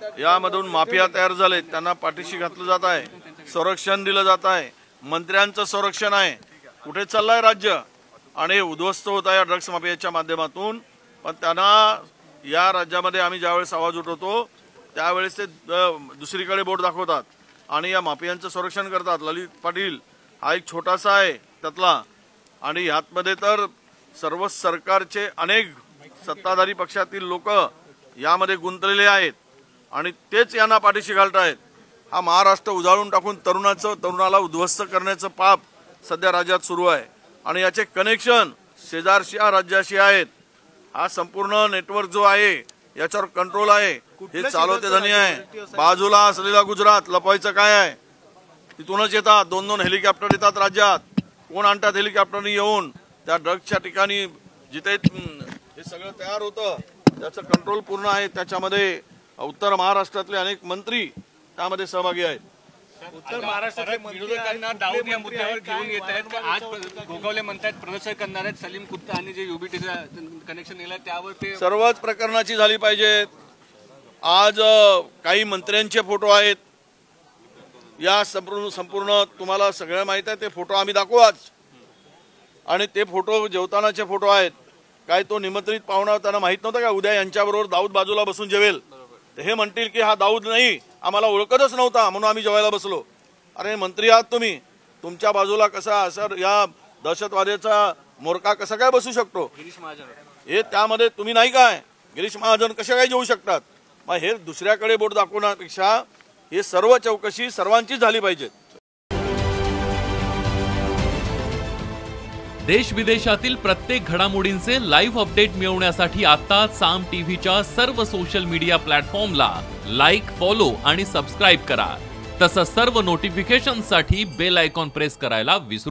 यामधून माफिया तयार झाले त्यांना पाठीशी घातलं जात आहे, संरक्षण दिलं जात आहे, मंत्र्यांचं संरक्षण आहे। कुठे चाललंय राज्य आणि उद्ध्वस्त होत आहे ड्रग्स माफियाच्या माध्यमातून। पण त्यांना या राज्यामध्ये आम्ही ज्यावेळेस आवाज उठवतो त्यावेळेस ते दुसरीकडे बोट दाखवतात आणि या माफियांचं संरक्षण करतात। ललित पाटील हा एक छोटासा आहे त्यातला, आणि यातमध्ये तर सर्व सरकारचे अनेक सत्ताधारी पक्षातील लोक यामध्ये गुंतलेले आहेत आणि तेच यांना पाठीशी घालतायत। हा महाराष्ट्र उजाळून टाकून तरुणाला उद्ध्वस्त करण्याचं पाप सध्या राज्यात सुरू आहे आणि याचे कनेक्शन शेजारच्या राज्याशी आहेत। हा संपूर्ण नेटवर्क जो आहे याच्यावर कंट्रोल आहे, हे चालवते धनी आहे। बाजूला असलेला गुजरात लपवायचं काय आहे, तिथूनच येतात 2-2 हेलिकॉप्टर येतात राज्यात। कोण आणतात हेलिकॉप्टरनी येऊन त्या ड्रग्सच्या ठिकाणी जिथे हे सगळं तयार होतं त्याचं कंट्रोल पूर्ण आहे। त्याच्यामध्ये उत्तर महाराष्ट्रातले अनेक मंत्री त्यामध्ये सहभागी आहेत। उत्तर महाराष्ट्रातले विरोधकांना दाऊद या मुद्द्यावर घेऊन येत आहेत। आज गोगावले म्हणतात प्रदर्शन करणार आहेत सलीम कुत्ता आणि जे युबीटीचं कनेक्शन नेलं त्यावर ते सर्वच प्रकरणाची झाली पाहिजेत। आज काही मंत्र्यांचे फोटो आहेत, या संपूर्ण तुम्हाला सगळं माहित आहे, ते फोटो आम्ही दाखवू आज। आणि ते फोटो जेवतानाचे फोटो आहेत। काय तो निमंत्रित पाहुणा त्यांना माहित नव्हतं का उद्या यांच्याबरोबर दाऊद बाजूला बसून जेवेल, तर हे म्हणतील की हा दाऊद नाही, आम्हाला ओळखतच नव्हता म्हणून आम्ही जेवायला बसलो। अरे मंत्री आहात तुम्ही, तुमच्या बाजूला कसा असं या दहशतवाद्याचा मोरका कसा काय बसू शकतो? गिरीश महाजन हे त्यामध्ये तुम्ही नाही काय, गिरीश महाजन कसे काय जेवू शकतात? मग हे दुसऱ्याकडे बोट दाखवण्यापेक्षा हे सर्व चौकशी सर्वांची झाली पाहिजे। देश विदेशातील प्रत्येक घडामोडींचे लाईव्ह अपडेट मिळवण्यासाठी आता साम टीव्हीच्या सर्व सोशल मीडिया प्लॅटफॉर्मला लाईक, फॉलो आणि सबस्क्राईब करा। तसंच सर्व नोटिफिकेशनसाठी बेल आयकॉन प्रेस करायला विसरू